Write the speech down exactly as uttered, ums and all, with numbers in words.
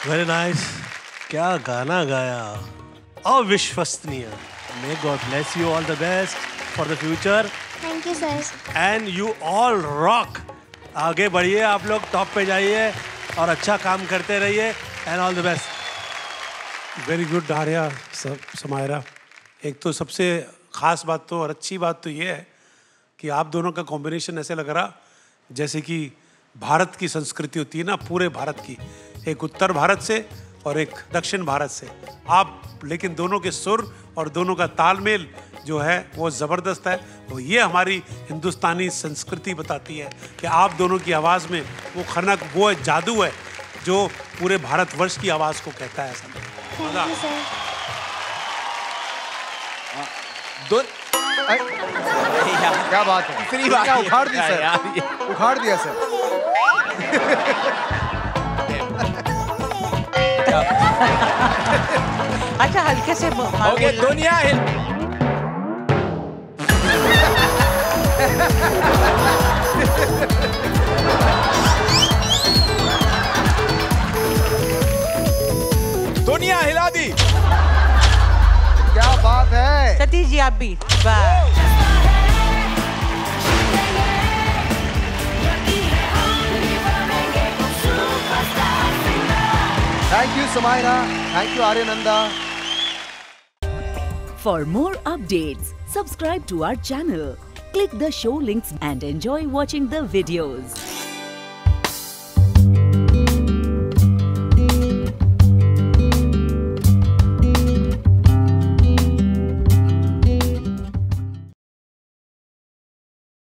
Very nice. क्या गाना गाया, अविश्वसनीय। May god bless you, all the best for the future. Thank you sir. And you all rock. आगे बढ़िए, आप लोग टॉप पे जाइए और अच्छा काम करते रहिए and all the best. Very good Arya, Samaira. एक तो सबसे खास बात तो और अच्छी बात तो ये है कि आप दोनों का कॉम्बिनेशन ऐसे लग रहा जैसे कि भारत की संस्कृति होती है ना, पूरे भारत की, एक उत्तर भारत से और एक दक्षिण भारत से आप, लेकिन दोनों के सुर और दोनों का तालमेल जो है वो ज़बरदस्त है। वो ये हमारी हिंदुस्तानी संस्कृति बताती है कि आप दोनों की आवाज़ में वो खनक, वो जादू है जो पूरे भारतवर्ष की आवाज़ को कहता है। ऐसा थैंक यू सर। दो क्या बात है, फ्री बात क्या उखाड़ दी सर, उखाड़ दिया सर। अच्छा हल्के से ओके, दुनिया हिल। दुनिया हिला दी। क्या बात है सतीश जी, आप भी thank you Samaira, thank you Aryananda. For more updates, subscribe to our channel, click the show links and enjoy watching the videos.